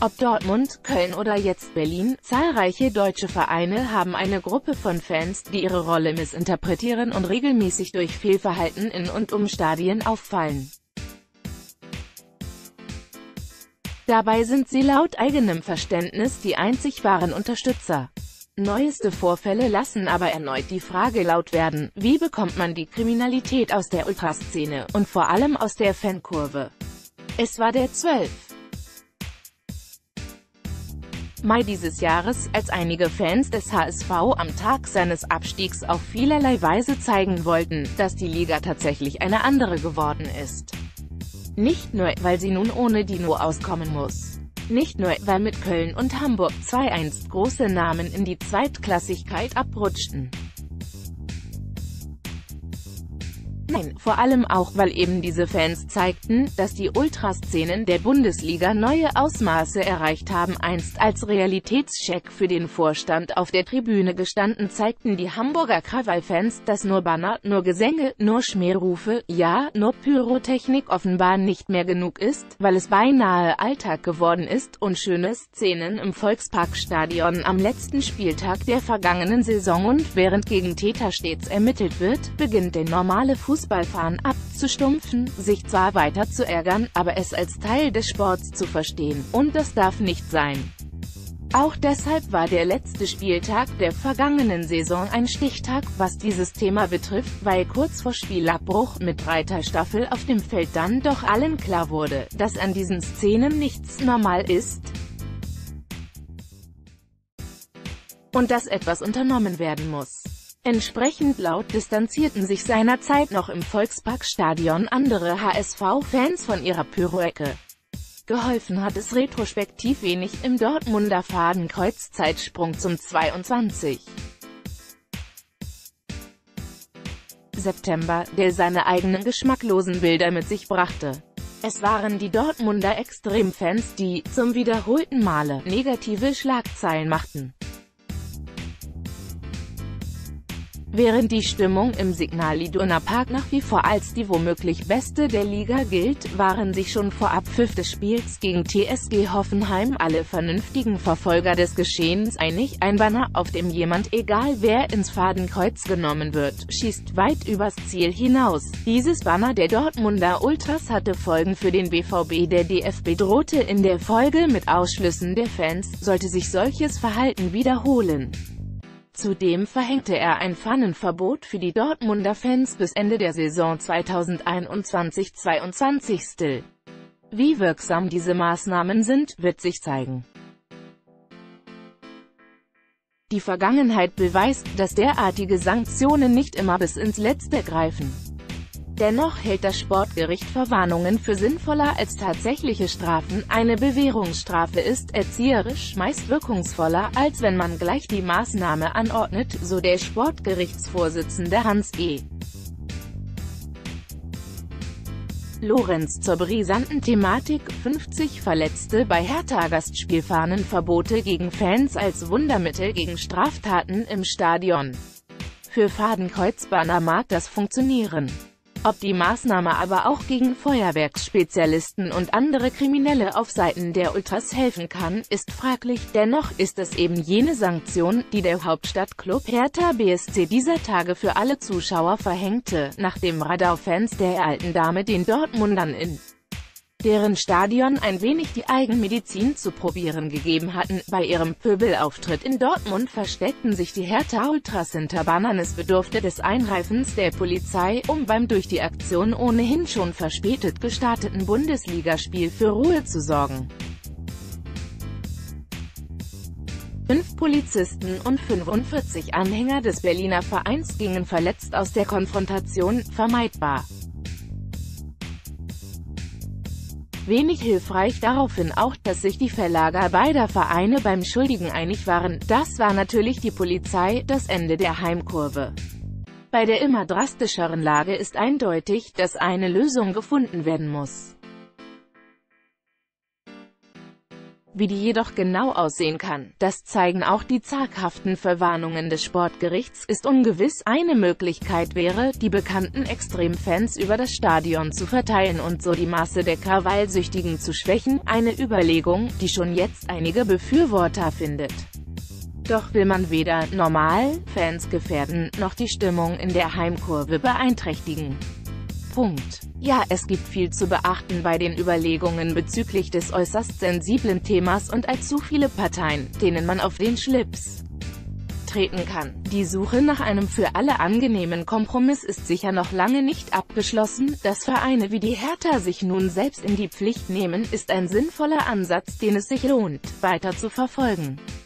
Ob Dortmund, Köln oder jetzt Berlin, zahlreiche deutsche Vereine haben eine Gruppe von Fans, die ihre Rolle missinterpretieren und regelmäßig durch Fehlverhalten in und um Stadien auffallen. Dabei sind sie laut eigenem Verständnis die einzig wahren Unterstützer. Neueste Vorfälle lassen aber erneut die Frage laut werden: Wie bekommt man die Kriminalität aus der Ultraszene und vor allem aus der Fankurve? Es war der 12. Mai dieses Jahres, als einige Fans des HSV am Tag seines Abstiegs auf vielerlei Weise zeigen wollten, dass die Liga tatsächlich eine andere geworden ist. Nicht nur, weil sie nun ohne Dino auskommen muss. Nicht nur, weil mit Köln und Hamburg zwei einst große Namen in die Zweitklassigkeit abrutschten. Nein, vor allem auch, weil eben diese Fans zeigten, dass die Ultraszenen der Bundesliga neue Ausmaße erreicht haben. Einst als Realitätscheck für den Vorstand auf der Tribüne gestanden, zeigten die Hamburger Krawallfans, dass nur Banner, nur Gesänge, nur Schmährufe, ja, nur Pyrotechnik offenbar nicht mehr genug ist, weil es beinahe Alltag geworden ist und schöne Szenen im Volksparkstadion am letzten Spieltag der vergangenen Saison und während gegen Täter stets ermittelt wird, beginnt der normale Fußballfan abzustumpfen, sich zwar weiter zu ärgern, aber es als Teil des Sports zu verstehen, und das darf nicht sein. Auch deshalb war der letzte Spieltag der vergangenen Saison ein Stichtag, was dieses Thema betrifft, weil kurz vor Spielabbruch mit breiter Staffel auf dem Feld dann doch allen klar wurde, dass an diesen Szenen nichts normal ist und dass etwas unternommen werden muss. Entsprechend laut distanzierten sich seinerzeit noch im Volksparkstadion andere HSV-Fans von ihrer Pyro-Ecke. Geholfen hat es retrospektiv wenig im Dortmunder Fadenkreuz-Zeitsprung zum 22. September, der seine eigenen geschmacklosen Bilder mit sich brachte. Es waren die Dortmunder Extremfans, die, zum wiederholten Male, negative Schlagzeilen machten. Während die Stimmung im Signal Iduna Park nach wie vor als die womöglich beste der Liga gilt, waren sich schon vor Abpfiff des Spiels gegen TSG Hoffenheim alle vernünftigen Verfolger des Geschehens einig: Ein Banner, auf dem jemand, egal wer, ins Fadenkreuz genommen wird, schießt weit übers Ziel hinaus. Dieses Banner der Dortmunder Ultras hatte Folgen für den BVB. Der DFB drohte in der Folge mit Ausschlüssen der Fans, sollte sich solches Verhalten wiederholen. Zudem verhängte er ein Pfannenverbot für die Dortmunder Fans bis Ende der Saison 2021/22. Wie wirksam diese Maßnahmen sind, wird sich zeigen. Die Vergangenheit beweist, dass derartige Sanktionen nicht immer bis ins Letzte greifen. Dennoch hält das Sportgericht Verwarnungen für sinnvoller als tatsächliche Strafen. Eine Bewährungsstrafe ist erzieherisch meist wirkungsvoller, als wenn man gleich die Maßnahme anordnet, so der Sportgerichtsvorsitzende Hans E. Lorenz zur brisanten Thematik: 50 Verletzte bei Hertha. Gastspielfahnenverbote gegen Fans als Wundermittel gegen Straftaten im Stadion. Für Fadenkreuzbanner mag das funktionieren. Ob die Maßnahme aber auch gegen Feuerwerksspezialisten und andere Kriminelle auf Seiten der Ultras helfen kann, ist fraglich. Dennoch ist es eben jene Sanktion, die der Hauptstadtklub Hertha BSC dieser Tage für alle Zuschauer verhängte, nachdem Radau-Fans der alten Dame den Dortmundern in deren Stadion ein wenig die Eigenmedizin zu probieren gegeben hatten. Bei ihrem Pöbelauftritt in Dortmund versteckten sich die Hertha-Ultras hinter Bannern. Es bedurfte des Eingreifens der Polizei, um beim durch die Aktion ohnehin schon verspätet gestarteten Bundesligaspiel für Ruhe zu sorgen. 5 Polizisten und 45 Anhänger des Berliner Vereins gingen verletzt aus der Konfrontation, vermeidbar. Wenig hilfreich daraufhin auch, dass sich die Verlager beider Vereine beim Schuldigen einig waren. Das war natürlich die Polizei, das Ende der Heimkurve. Bei der immer drastischeren Lage ist eindeutig, dass eine Lösung gefunden werden muss. Wie die jedoch genau aussehen kann, das zeigen auch die zaghaften Verwarnungen des Sportgerichts, ist ungewiss. Eine Möglichkeit wäre, die bekannten Extremfans über das Stadion zu verteilen und so die Masse der Krawallsüchtigen zu schwächen, eine Überlegung, die schon jetzt einige Befürworter findet. Doch will man weder Fans gefährden, noch die Stimmung in der Heimkurve beeinträchtigen. Punkt. Ja, es gibt viel zu beachten bei den Überlegungen bezüglich des äußerst sensiblen Themas und allzu viele Parteien, denen man auf den Schlips treten kann. Die Suche nach einem für alle angenehmen Kompromiss ist sicher noch lange nicht abgeschlossen. Dass Vereine wie die Hertha sich nun selbst in die Pflicht nehmen, ist ein sinnvoller Ansatz, den es sich lohnt, weiter zu verfolgen.